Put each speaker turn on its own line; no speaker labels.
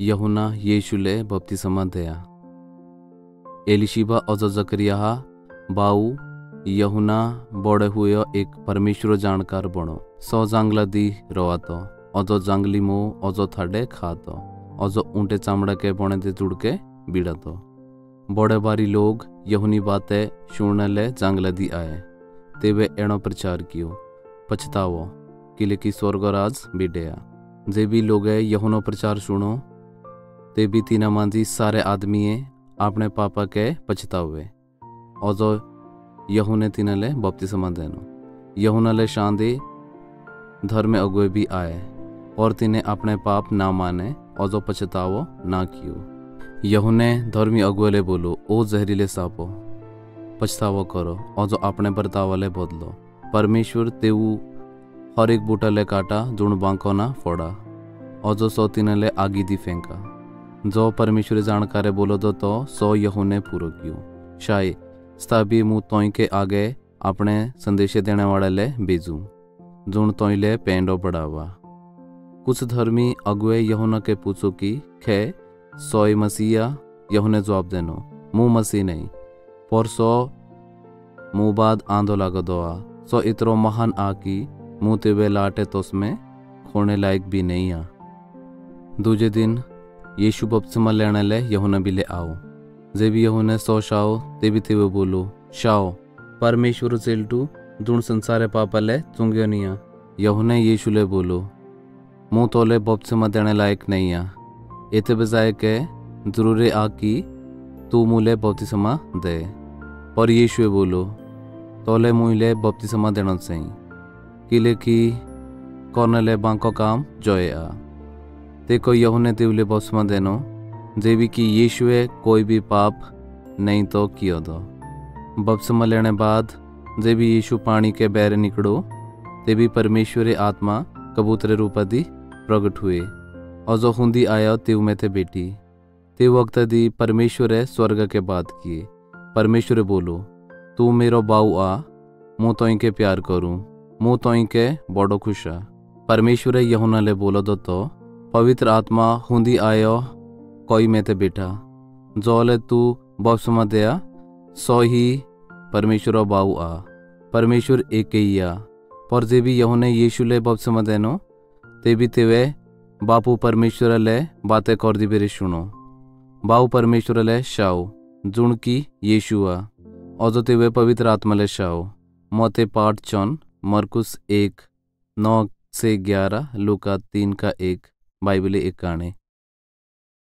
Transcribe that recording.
यहुना येशूले बपतिस्मा दिया। एलिशिबा अजो जकरिया बाऊ यहुना बड़े हुए एक परमेश्वर जानकार बनो। सौ जंगला दी रोआतो अजो जंगली मुँह अजो थाडे खातो अजो ऊंटे चामड़ा के बने दे जुड़ के बीड़ातो। बड़े बारी लोग यहुनी बातें सुनने ले जंगला दी आए। ते वे एणो प्रचार कियो, पछतावो किले स्वर्ग राज बिडेया। जे भी लोग यहुनो प्रचार सुनो ते भी तीना मांझी सारे आदमी अपने पापा के पछतावे। अजो यहुने तिनले बपतिस्मा देनो। यहुना ले शांति धर्म अगुए भी आए और तिने अपने पाप ना माने अजो पछतावो ना कियो। यहुने धर्मी अगुए बोलो, ओ जहरीले सापो पछतावो करो अजो अपने बर्तावले बदलो। परमेश्वर तेऊ हर एक बूटा ले काटा जुण बांको ना फोड़ा अजो सो तिनले आगी दी फेंका। जो परमेश्वर जानकारे बोलो दो तो सो यहुने पूरो कियो। शाय स्ताबी मुँह तोई के आगे अपने संदेशे देने वाले ले भेजू जुण तोई ले पेंडो बढ़ावा। कुछ धर्मी अगुए यहुना के पूछो कि खे सोई मसीहा। यहुने जवाब देनो, मुँह मसीह नहीं पर सो मुँह बाद आंदो लागो दोआ। सो इतरो महान आ कि मुँह तेवे लाटे तो उसमें खोने लायक भी नहीं आ। दूजे दिन यीशु बपतिस्मा लेने ले यहुना भी ले आओ। जे भी यहुने सो शाओ ते भी तेवे बोलो, शाओ परमेश्वर सेल्टू जुण संसारे पापा ले चुंगियो नहीं आ। यहुने यीशु ले बोलो, मुँह तोले बपतिस्मा देने लायक नहीं आ। इते बजाय के जरूरी आ कि तू मुले बपतिस्मा दे। पर यीशु बोलो, तोले मुले बपतिस्मा देना सही किले कि करने ले बांको काम जोए आ। देखो यहुने तेवले बपतिस्मा देनो जेवी कि यीशुए कोई भी पाप नहीं तो कियो दो। बपतिस्मा लेने बाद जे भी यीशु पानी के बैरे निकलो ते भी परमेश्वरी आत्मा कबूतर रूपा दी प्रगट हुए और जो हुंदी आया तेव में थे बेटी। ते वक्त दी परमेश्वर स्वर्ग के बात किए। परमेश्वर बोलो, तू मेरो बाऊ आ, मुँह तो इनके प्यार करूँ, मुँह तो इनके बड़ो खुश आ। परमेश्वर यहुना ले बोलो दो तो पवित्र आत्मा हुंदी आयो कोई में थे बेटा जोले तू बपतिस्मा दया सो ही परमेश्वर बाऊ आ। परमेश्वर एक ही आ। पर जे भी यहुने यीशु ले बपतिस्मा देनो ते भी तेवे बापू परमेश्वर ले बातें कर दी बेरे सुनो। बाऊ परमेश्वर ले शाओ जुण की यीशु आ अजो तेवे पवित्र आत्मा ले शाओ। मोते पाठ चौन मरकुस 1:9-11, लूका 3:1, बाइबल 1 गाने।